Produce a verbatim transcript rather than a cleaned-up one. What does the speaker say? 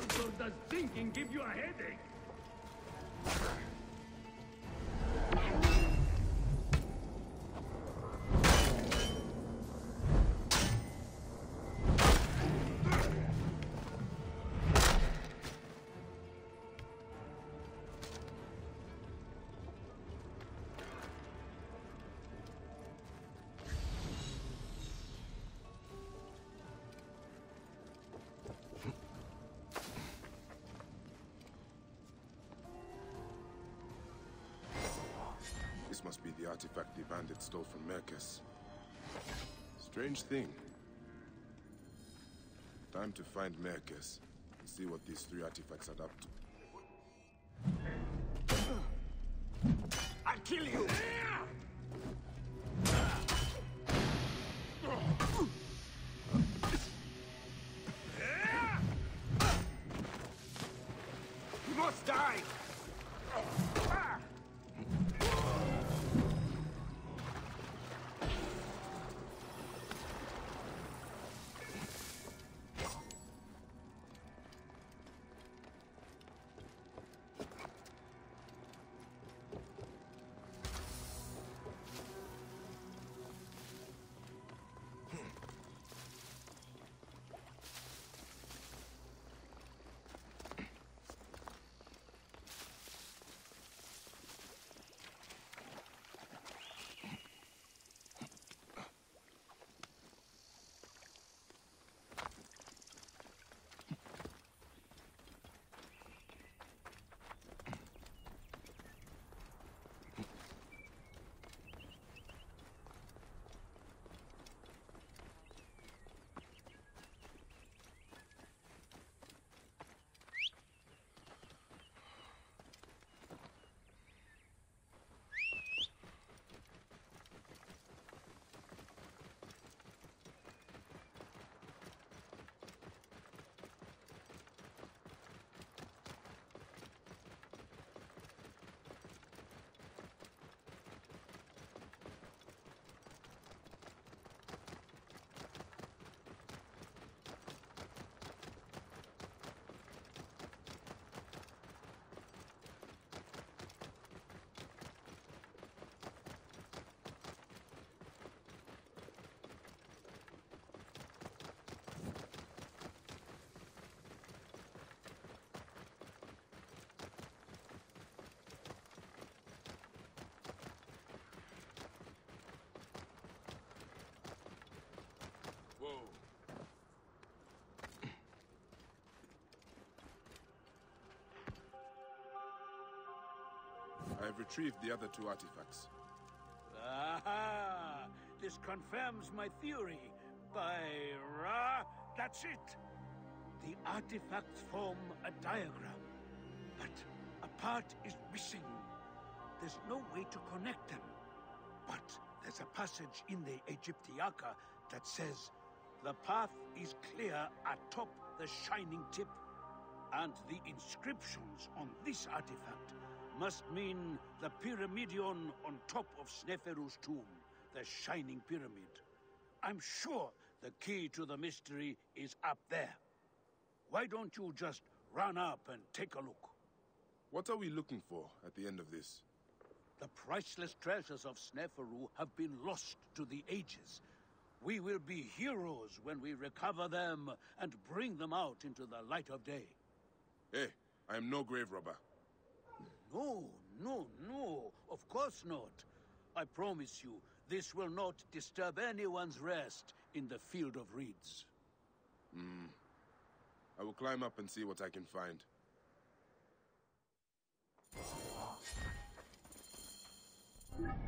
So does thinking give you a headache? This must be the artifact the bandit stole from Mercus. Strange thing. Time to find Mercus and see what these three artifacts add up to. I'll kill you! You must die! I have retrieved the other two artifacts. Aha! This confirms my theory. By Ra, that's it. The artifacts form a diagram, but a part is missing. There's no way to connect them. But there's a passage in the Egyptiaca that says, the path is clear atop the shining tip. And the inscriptions on this artifact must mean the Pyramidion on top of Sneferu's tomb, the Shining Pyramid. I'm sure the key to the mystery is up there. Why don't you just run up and take a look? What are we looking for at the end of this? The priceless treasures of Sneferu have been lost to the ages. We will be heroes when we recover them and bring them out into the light of day. Hey, I am no grave robber. No, no, no, of course not. I promise you, this will not disturb anyone's rest in the field of reeds. Hmm. I will climb up and see what I can find. Yeah.